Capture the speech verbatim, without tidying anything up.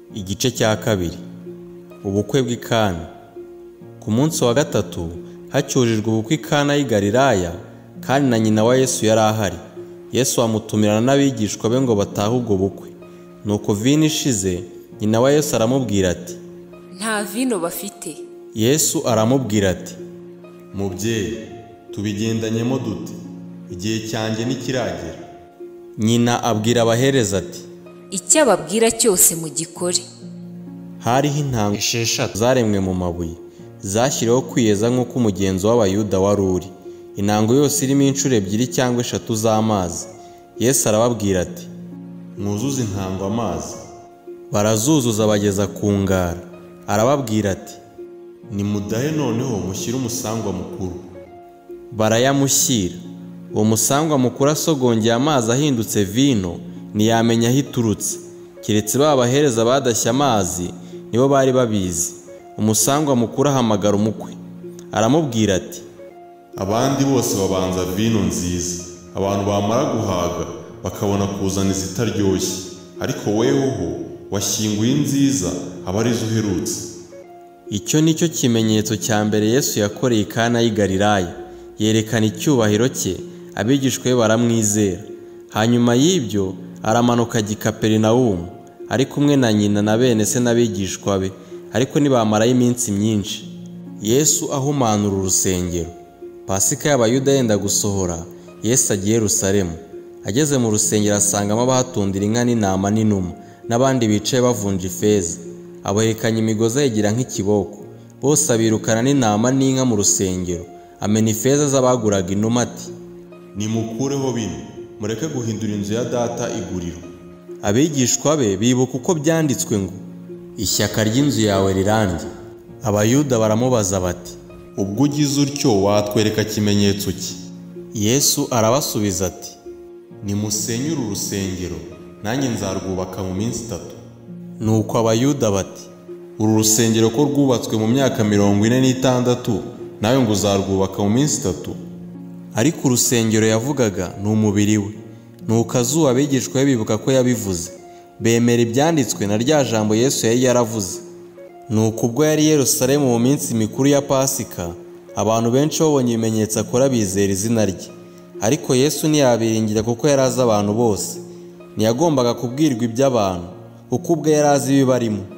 Igice cya kabiri. Ubukwe bw'i Kana. Ku munsi wa gatatu hacyurijwe ubukwe i Kana y'i Galilaya, kandi na nyina wa Yesu yari ahari. Yesu amutumirana n'abigishwa be ngo batahe ubwo bukwe. Nuko vino ishize, nyina wa Yesu aramubwira ati, nta vino bafite. Yesu aramubwira ati, mubyeyi, tubigendanyemo dute? Igihe cyanjye ntikiragera. Nyina abwira abahereza ati, icyo ababwira cyose mugikore. hariho intanga esheshatu zaremwe mu mabuye, zashyiriweho kwiyeza nk'uko umugenzo w'Abayuda wari uri. Intango yose irimo inshuro ebyiri cyangwa eshatu z'amazi. Yesu arababwira ati, mwuzuze intango amazi. Barazuzuza bageza ku ngara. Arababwira ati, nimudahe noneho mushyire umusangwa mukuru. Barayamushyira. Uwo musangwa mukuru asogongeye amazi ahindutse vino, ntiyamenya aho iturutse, keretse ba bahereza badashya amazi nibo bari babizi. Umusangwa mukuru ahamagara umukwe, aramubwira ati, abandi bose babanza vino nziza, abantu bamara guhaga bakabona kuzana izitaryoshye, ariko wehoho washyinguye inziza aba arizo uherutse. Icyo ni cyo kimenyetso cya mbere Yesu yakoreye i Kana y'i Galilaya, yerekana icyubahiro cye, abigishwa be baramwizera. Hanyuma y'ibyo aramanuka ajya i Kaperinawumu, ari kumwe na nyina na bene se n'abigishwa be, ariko ntibamarayo iminsi myinshi. Yesu ahumanura urusengero. Pasika y'Abayuda yenda gusohora, Yesu agiye i Yerusalemu. Ageze mu rusengero asangamo abahatundira inka n'intama n'inuma, n'abandi bicaye bavunja ifeza. Abohekanya imigozi ayigira nk'ikiboko. Bose abirukana n'intama n'inka mu rusengero, amena ifeza z'abaguraga inuma ati, nimukureho bino, mureke guhindura inzu ya data iguriro. Abigishwa be bibuka uko byanditswe ngo, ishyaka ry'inzu yawe rirandye. Abayuda baramubaza bati, ubwo ugize utyo watwereka kimenyetso ki? Yesu arabasubiza ati, nimusenyure urusengero, nanjye nzarwubaka mu minsi itatu. Nuko Abayuda bati, uru rusengero ko rwubatswe mu myaka mirongo ine n'itandatu, nawe ngo uzarwubaka mu minsi itatu? Ariko urusengero yavugaga ni umubiri we. Nuko azuba abigishwa be bibuka ko yabivuze, bemera ibyanditswe na rya jambo Yesu yari yaravuze. Nuko ubwo yari i Yerusalemu mu minsi mikuru ya Pasika, abantu benshi babonye ibimenyetso akora bizera izina rye. Ariko Yesu ntiyabiringira kuko yari azi abantu bose. Ntiyagombaga kubwirwa iby'abantu, kuko ubwe yari azi ibibarimo.